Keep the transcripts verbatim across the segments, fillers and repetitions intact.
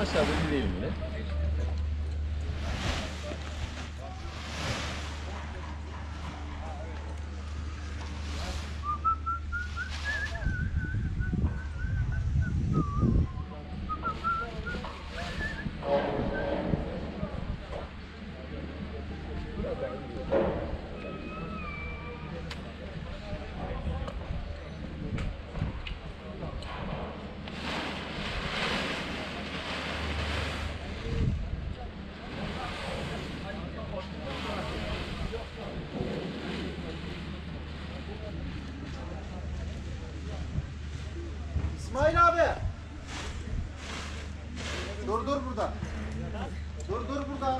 Aşağıda gidelim yine. İsmail abi. Dur dur burada. Dur dur burada.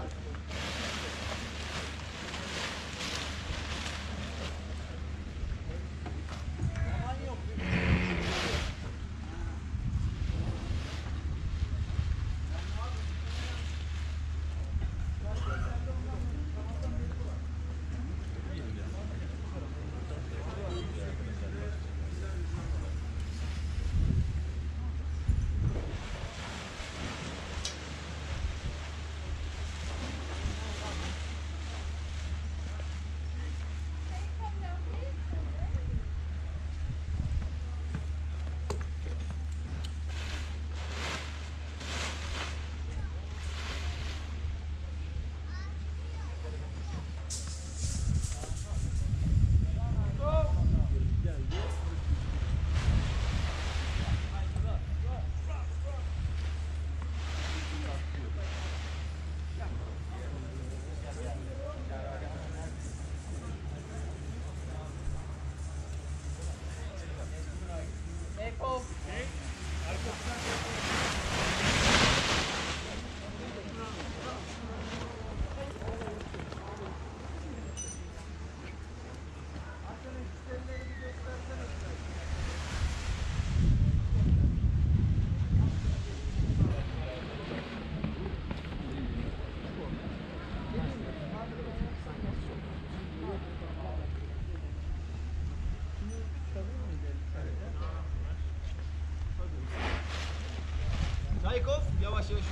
Taykov yavaş yavaş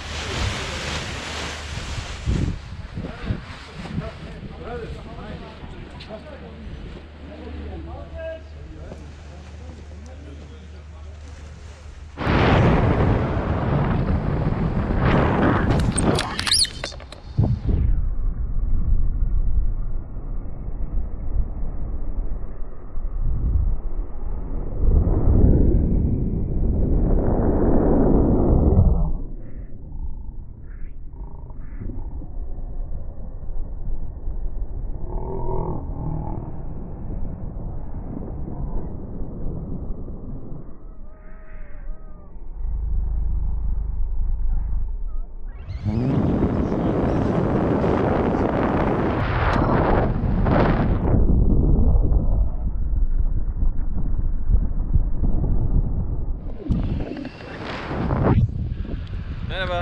Merhaba.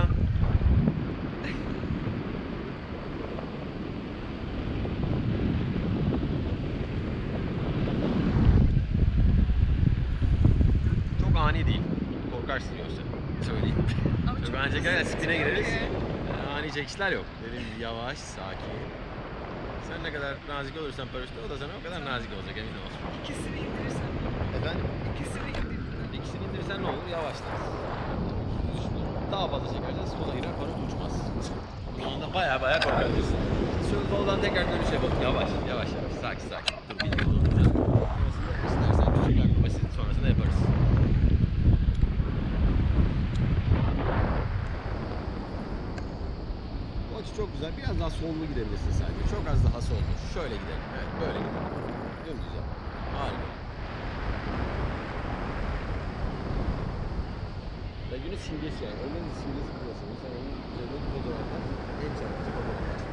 Çok ani değil. Korkarsın yoksa. Söyleyeyim. Çok ani çekerken spine gireriz. Yani ani çekişler yok. Dediğim gibi yavaş, sakin. Sen ne kadar nazik olursan paraşütte, o da sana o kadar nazik olacak, emin ol. İkisini indirirsen. Efendim? İkisini indirirsen. İkisini indirirsen ne olur? Yavaşlar. Daha fazla çekersen sola girer, paraşüt uçmaz. O anda baya baya korkarsın. Şu soldan tekrar dönüş yapalım. Yavaş, yavaş yavaş. Sakin sakin. Dur, bir yıl olacak. İstersen düşük akrobasi sonrasında yaparız. Bu açı çok güzel. Biraz daha sollu gidebilirsin sanki. Çok az daha sollu. Şöyle gidelim. Evet, böyle gidelim. Dümdüz yap. Harika. Ve günün simgesi yani. Ölüdeniz simgesi burası. Mesela onun üzerinde bir fotoğraf var. En çarpıcı fotoğraf var.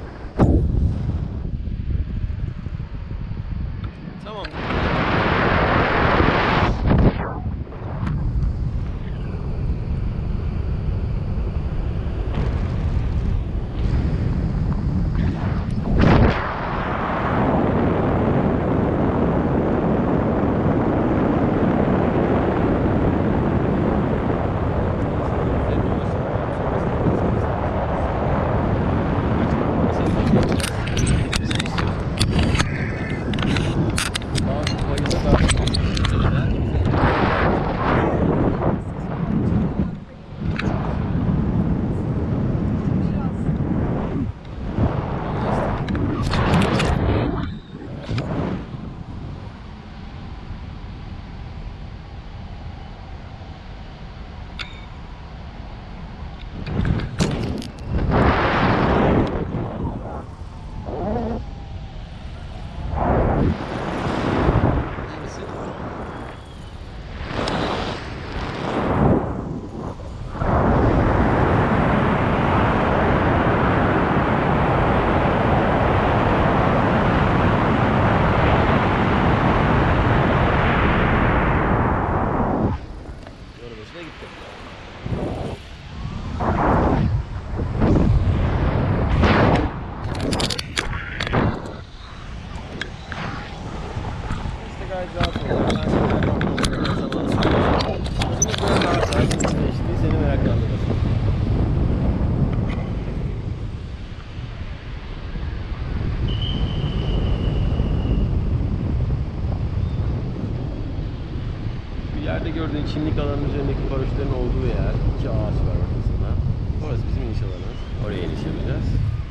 Tamam. gayet rahat oldu. Ben seni meraklandırdım. Zamanı sıkıntı. Hızımız böyle rahat rahat geçti. Seni meraklandırdım. İleride gördüğün çimlik alanının üzerindeki paraşütlerin olduğu yer, iki ağaç var ortasında. Orası bizim iniş alanımız. Oraya iniş yapacağız.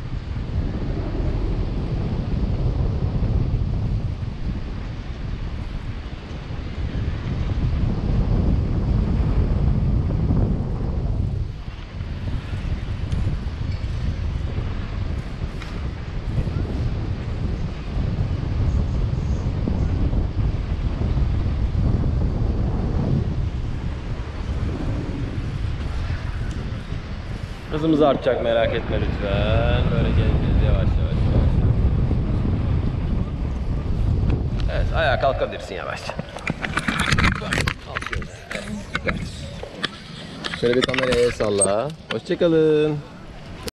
Hızımız artacak, merak etme lütfen. Böyle geleceğiz yavaş yavaş yavaş. Evet, ayağa kalkabilirsin yavaşça. Kalk şöyle. Evet. Şöyle bir kameraya el salla. Hoşçakalın.